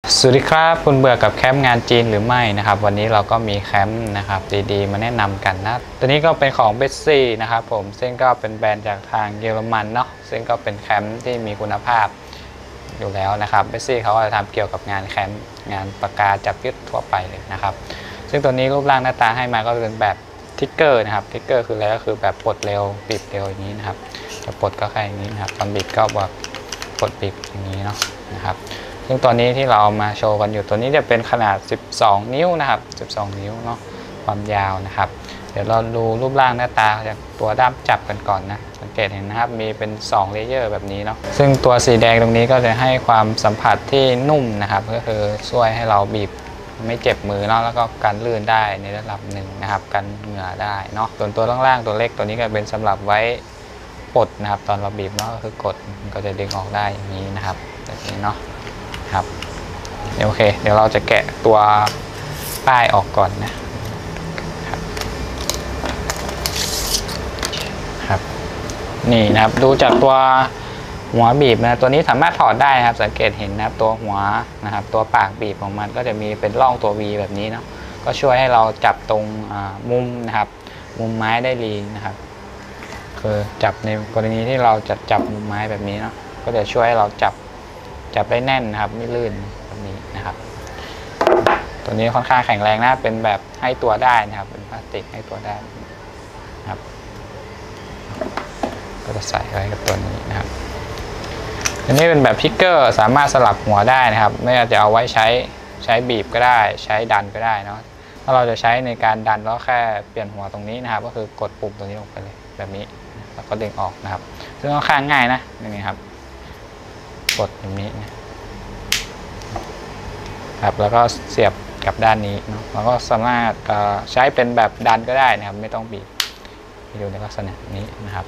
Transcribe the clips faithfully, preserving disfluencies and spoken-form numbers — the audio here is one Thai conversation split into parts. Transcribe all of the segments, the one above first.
สวัสดีครับคุณเบื่อกับแคมป์งานจีนหรือไม่นะครับวันนี้เราก็มีแคมป์นะครับดีๆมาแนะนำกันนะตัวนี้ก็เป็นของเบสซี่นะครับผมซึ่งก็เป็นแบรนด์จากทางเยอรมันเนาะซึ่งก็เป็นแคมป์ที่มีคุณภาพอยู่แล้วนะครับเบสซี่เขาจะทำเกี่ยวกับงานแคมป์งานปากกาจับยึดทั่วไปเลยนะครับซึ่งตัวนี้รูปร่างหน้าตาให้มาก็เป็นแบบทิกเกอร์นะครับทิกเกอร์คืออะไรก็คือแบบปลดเร็วบีบเร็วอย่างนี้นะครับจะปลดก็แค่อย่างนี้นะครับตอนบีบก็แบบปลดบีบอย่างนี้เนาะนะครับซึ่งตัวนี้ที่เรามาโชว์กันอยู่ตัวนี้จะเป็นขนาดสิบสองนิ้วนะครับสิบสองนิ้วเนาะความยาวนะครับเดี๋ยวเราดูรูปร่างหน้าตาจากตัวด้ามจับกันก่อนนะสังเกตเห็นนะครับมีเป็นสองเลเยอร์แบบนี้เนาะซึ่งตัวสีแดงตรงนี้ก็จะให้ความสัมผัสที่นุ่มนะครับก็คือช่วยให้เราบีบไม่เจ็บมือเนาะแล้วก็กันลื่นได้ในระดับหนึ่งนะครับกันเหงื่อได้เนาะส่วนตัวล่างๆตัวเล็กตัวนี้ก็เป็นสำหรับไว้ปลดนะครับตอนเราบีบเนาะก็คือกดมันก็จะดึงออกได้อย่างนี้นะครับแบบนี้เนาะครับโอเคเดี๋ยวเราจะแกะตัวป้ายออกก่อนนะครับครับนี่นะครับดูจากตัวหัวบีบนะตัวนี้สามารถถอดได้ครับสังเกตเห็นนะครับตัวหัวนะครับตัวปากบีบของมันก็จะมีเป็นร่องตัว V แบบนี้เนาะก็ช่วยให้เราจับตรงมุมนะครับมุมไม้ได้ดีนะครับคือจับในกรณีที่เราจะจับมุมไม้แบบนี้เนาะก็จะช่วยให้เราจับจับได้แน่นนะครับไม่ลื่นแบบนี้นะครับตัวนี้ค่อนข้างแข็งแรงนะเป็นแบบให้ตัวได้นะครับเป็นพลาสติกให้ตัวได้นะครับก็จะใส่ไว้กับตัวนี้นะครับอันนี้เป็นแบบพิกเกอร์สามารถสลับหัวได้นะครับไม่ว่าจะเอาไว้ใช้ใช้บีบก็ได้ใช้ดันก็ได้เนาะถ้าเราจะใช้ในการดันแล้วแค่เปลี่ยนหัวตรงนี้นะครับก็คือกดปุ่มตัวนี้ลงไปเลยแบบนี้แล้วก็ดึงออกนะครับซึ่งค่อนข้างง่ายนะนี่ครับกดอย่างนี้นะครับแล้วก็เสียบกับด้านนี้เนาะแล้วก็สามารถใช้เป็นแบบดันก็ได้นะครับไม่ต้องบีบอยู่ในลักษณะนี้นะครับ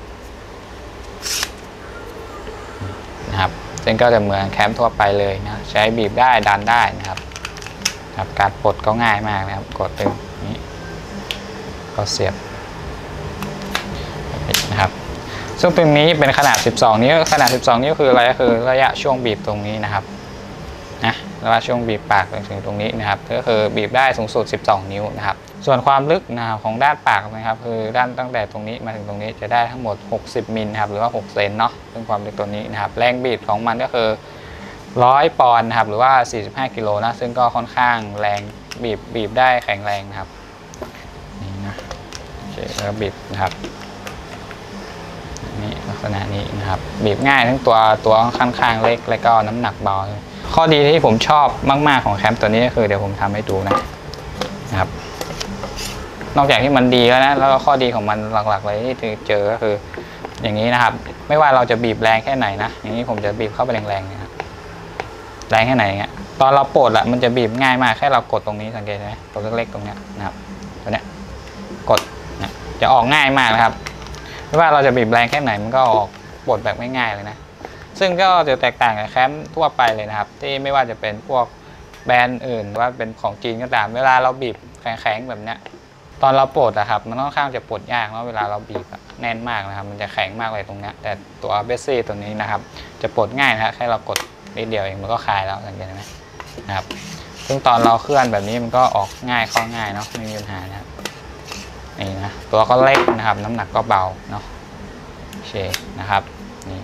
นะครับซึ่งก็จะเหมือนแคมป์ทั่วไปเลยนะใช้บีบได้ดันได้นะครับครับการปลดก็ง่ายมากนะครับกดตึงนี้ก็เสียบนะครับซึ่งตรงนี้เป็นขนาดสิบสองนิ้วขนาดสิบสองนิ้วคืออะไรก็คือระยะช่วงบีบตรงนี้นะครับนะแล้วช่วงบีบปากถึงตรงนี้นะครับก็คือบีบได้สูงสุดสิบสองนิ้วนะครับส่วนความลึกนะครับของด้านปากนะครับคือด้านตั้งแต่ตรงนี้มาถึงตรงนี้จะได้ทั้งหมดหกสิบมิลครับหรือว่าหกเซนเนาะซึ่งความลึกตัวนี้นะครับแรงบีบของมันก็คือร้อยปอนด์นะครับหรือว่าสี่สิบห้ากิโลนะซึ่งก็ค่อนข้างแรงบีบบีบได้แข็งแรงนะครับนี่นะโอเคแล้วบีบนะครับนี่ลักษณะนี้นะครับบีบง่ายทั้งตัวตัวค่อนข้างเล็กและก็น้ำหนักเบาข้อดีที่ผมชอบมากๆของแคมป์ตัวนี้ก็คือเดี๋ยวผมทำให้ดูนะนะครับนอกจากที่มันดีแล้วนะแล้วก็ข้อดีของมันหลักๆเลยที่เจอก็คืออย่างนี้นะครับไม่ว่าเราจะบีบแรงแค่ไหนนะอย่างนี้ผมจะบีบเข้าไปแรงๆนะครับแรงแค่ไหนเงี้ยตอนเราปลดอะมันจะบีบง่ายมากแค่เรากดตรงนี้สังเกตไหมตัวเล็กๆตรงเนี้ยนะครับตัวเนี้ยกดนะจะออกง่ายมากนะครับไม่ว่าเราจะบีบแรงแค่ไหนมันก็ออกปลดแบบง่ายๆเลยนะซึ่งก็จะแตกต่างกับแคมป์ทั่วไปเลยนะครับที่ไม่ว่าจะเป็นพวกแบรนด์อื่นว่าเป็นของจีนก็ตามเวลาเราบีบแข็งๆแบบเนี้ยตอนเราปลดอะครับมันค่อนข้างจะปลดยากเนาะเวลาเราบีบแน่นมากนะครับมันจะแข็งมากเลยตรงนี้แต่ตัวเบสซี่ตัวนี้นะครับจะปลดง่ายนะครับแค่เรากดนิดเดียวเองมันก็คลายแล้วสังเกตไหมนะครับซึ่งตอนเราเคลื่อนแบบนี้มันก็ออกง่ายเข้าง่ายเนาะไม่มีปัญหานะครับนี่นะตัวก็เล็กนะครับน้ำหนักก็เบาเนาะโอเคนะครับนี่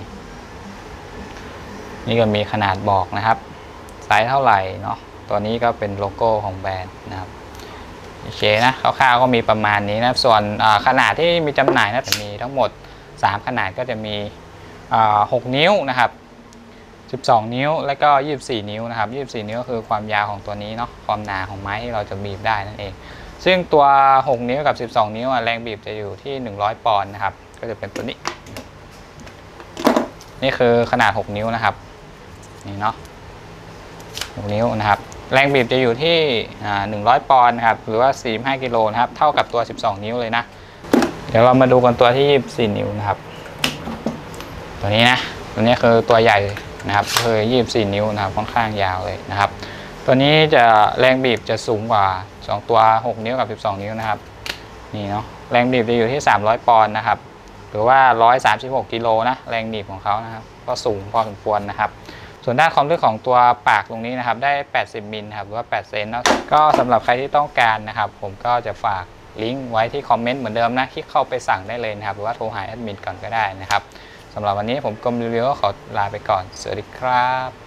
นี่ก็มีขนาดบอกนะครับไซส์เท่าไหร่เนาะตัวนี้ก็เป็นโลโก้ของแบรนด์นะครับโอเคนะคร่าวๆก็มีประมาณนี้นะส่วนขนาดที่มีจำหน่ายนะจะมีทั้งหมดสามขนาดก็จะมีหกนิ้วนะครับสิบสองนิ้วและก็ยี่สิบสี่นิ้วนะครับยี่สิบสี่นิ้วก็คือความยาวของตัวนี้เนาะความหนาของไม้ที่เราจะบีบได้นั่นเองซึ่งตัวหกนิ้วกับสิบสองนิ้วแรงบีบจะอยู่ที่หนึ่งร้อยปอนด์นะครับก็จะเป็นตัวนี้นี่คือขนาดหกนิ้วนะครับนี่เนาะหกนิ้วนะครับแรงบีบจะอยู่ที่หนึ่งร้อยปอนด์นะครับหรือว่าสี่สิบห้ากิโลนะครับเท่ากับตัวสิบสองนิ้วเลยนะเดี๋ยวเรามาดูกันตัวที่ยี่สิบสี่นิ้วนะครับตัวนี้นะตัวนี้คือตัวใหญ่นะครับคือยี่สิบสี่นิ้วนะครับค่อนข้างยาวเลยนะครับตัวนี้จะแรงบีบจะสูงกว่าสองตัวหกนิ้วกับสิบสองนิ้วนะครับนี่เนาะแรงบีบจะอยู่ที่สามร้อยปอนด์นะครับหรือว่าหนึ่งร้อยสามสิบหกกิโลนะแรงบีบของเขานะครับก็สูงพอสมควรนะครับส่วนด้านความลึกของตัวปากตรงนี้นะครับได้แปดสิบมิลครับหรือว่าแปดเซนเนาะก็สำหรับใครที่ต้องการนะครับผมก็จะฝากลิงก์ไว้ที่คอมเมนต์เหมือนเดิมนะคลิกเข้าไปสั่งได้เลยนะครับหรือว่าโทรหาแอดมินก่อนก็ได้นะครับสำหรับวันนี้ผมกรมรีวิวก็ขอลาไปก่อนสวัสดีครับ